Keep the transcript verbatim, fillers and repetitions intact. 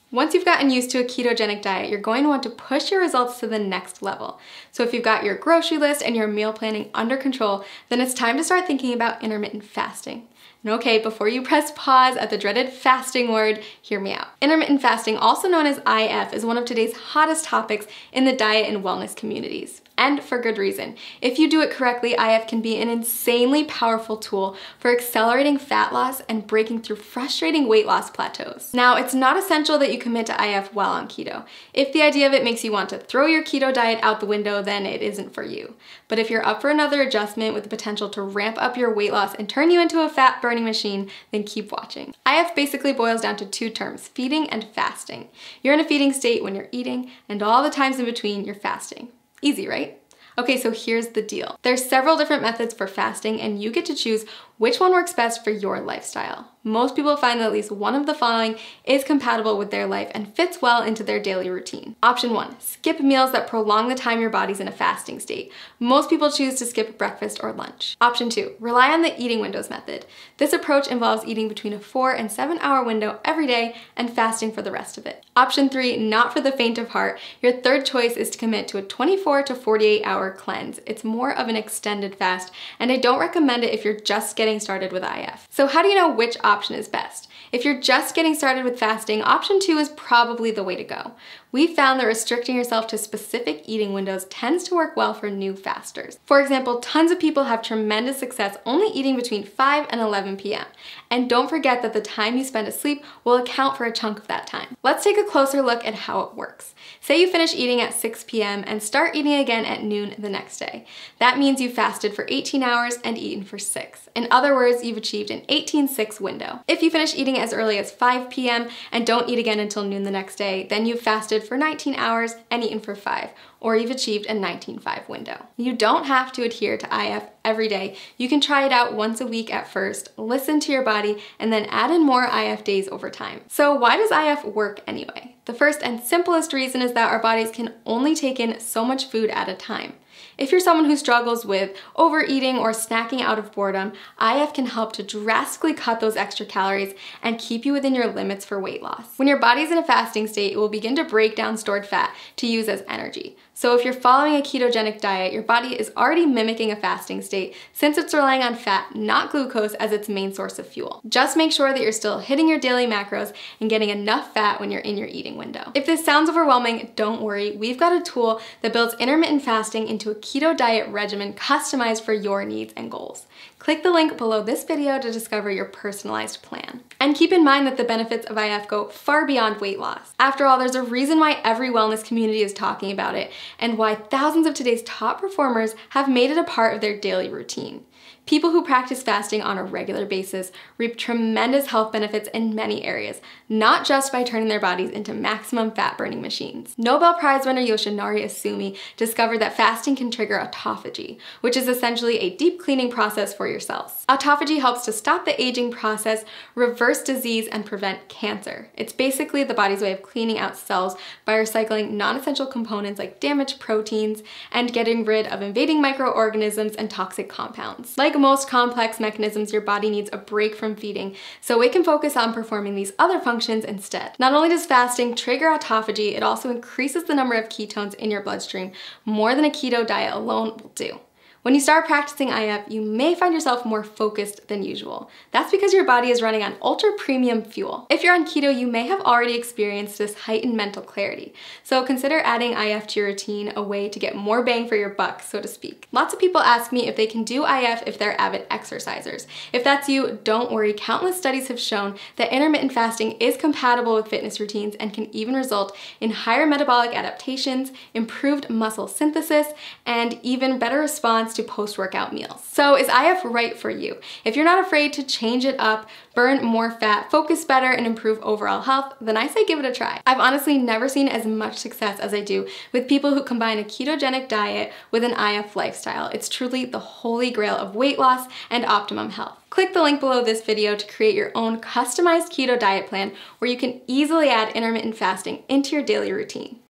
Once you've gotten used to a ketogenic diet, you're going to want to push your results to the next level. So if you've got your grocery list and your meal planning under control, then it's time to start thinking about intermittent fasting. And okay, before you press pause at the dreaded fasting word, hear me out. Intermittent fasting, also known as I F, is one of today's hottest topics in the diet and wellness communities. And for good reason. If you do it correctly, I F can be an insanely powerful tool for accelerating fat loss and breaking through frustrating weight loss plateaus. Now, it's not essential that you commit to I F while on keto. If the idea of it makes you want to throw your keto diet out the window, then it isn't for you. But if you're up for another adjustment with the potential to ramp up your weight loss and turn you into a fat burning machine, then keep watching. I F basically boils down to two terms, feeding and fasting. You're in a feeding state when you're eating, and all the times in between, you're fasting. Easy, right? Okay, so here's the deal. There's several different methods for fasting, and you get to choose which one works best for your lifestyle. Most people find that at least one of the following is compatible with their life and fits well into their daily routine. Option one, skip meals that prolong the time your body's in a fasting state. Most people choose to skip breakfast or lunch. Option two, rely on the eating windows method. This approach involves eating between a four and seven hour window every day and fasting for the rest of it. Option three, not for the faint of heart. Your third choice is to commit to a twenty-four to forty-eight hour cleanse. It's more of an extended fast, and I don't recommend it if you're just getting started with I F. So how do you know which option is best? If you're just getting started with fasting, option two is probably the way to go. We found that restricting yourself to specific eating windows tends to work well for new fasters. For example, tons of people have tremendous success only eating between five and eleven p m And don't forget that the time you spend asleep will account for a chunk of that time. Let's take a closer look at how it works. Say you finish eating at six p m and start eating again at noon the next day. That means you fasted for eighteen hours and eaten for six. In other words, you've achieved an eighteen six window. If you finish eating as early as five p m and don't eat again until noon the next day, then you've fasted for nineteen hours and eaten for five, or you've achieved a nineteen five window. You don't have to adhere to I F every day. You can try it out once a week at first, listen to your body, and then add in more I F days over time. So why does I F work anyway? The first and simplest reason is that our bodies can only take in so much food at a time. If you're someone who struggles with overeating or snacking out of boredom, I F can help to drastically cut those extra calories and keep you within your limits for weight loss. When your body's in a fasting state, it will begin to break down stored fat to use as energy. So if you're following a ketogenic diet, your body is already mimicking a fasting state since it's relying on fat, not glucose, as its main source of fuel. Just make sure that you're still hitting your daily macros and getting enough fat when you're in your eating window. If this sounds overwhelming, don't worry. We've got a tool that builds intermittent fasting into a keto diet regimen customized for your needs and goals. Click the link below this video to discover your personalized plan. And keep in mind that the benefits of I F go far beyond weight loss. After all, there's a reason why every wellness community is talking about it, and why thousands of today's top performers have made it a part of their daily routine. People who practice fasting on a regular basis reap tremendous health benefits in many areas, not just by turning their bodies into maximum fat-burning machines. Nobel Prize winner Yoshinari Asumi discovered that fasting can trigger autophagy, which is essentially a deep cleaning process for your cells. Autophagy helps to stop the aging process, reverse disease, and prevent cancer. It's basically the body's way of cleaning out cells by recycling non-essential components like damaged proteins and getting rid of invading microorganisms and toxic compounds. Like most complex mechanisms, your body needs a break from feeding, so it can focus on performing these other functions instead. Not only does fasting trigger autophagy, it also increases the number of ketones in your bloodstream more than a keto diet alone will do. When you start practicing I F, you may find yourself more focused than usual. That's because your body is running on ultra premium fuel. If you're on keto, you may have already experienced this heightened mental clarity. So consider adding I F to your routine, a way to get more bang for your buck, so to speak. Lots of people ask me if they can do I F if they're avid exercisers. If that's you, don't worry. Countless studies have shown that intermittent fasting is compatible with fitness routines and can even result in higher metabolic adaptations, improved muscle synthesis, and even better response to post-workout meals. So is I F right for you? If you're not afraid to change it up, burn more fat, focus better, and improve overall health, then I say give it a try. I've honestly never seen as much success as I do with people who combine a ketogenic diet with an I F lifestyle. It's truly the holy grail of weight loss and optimum health. Click the link below this video to create your own customized keto diet plan where you can easily add intermittent fasting into your daily routine.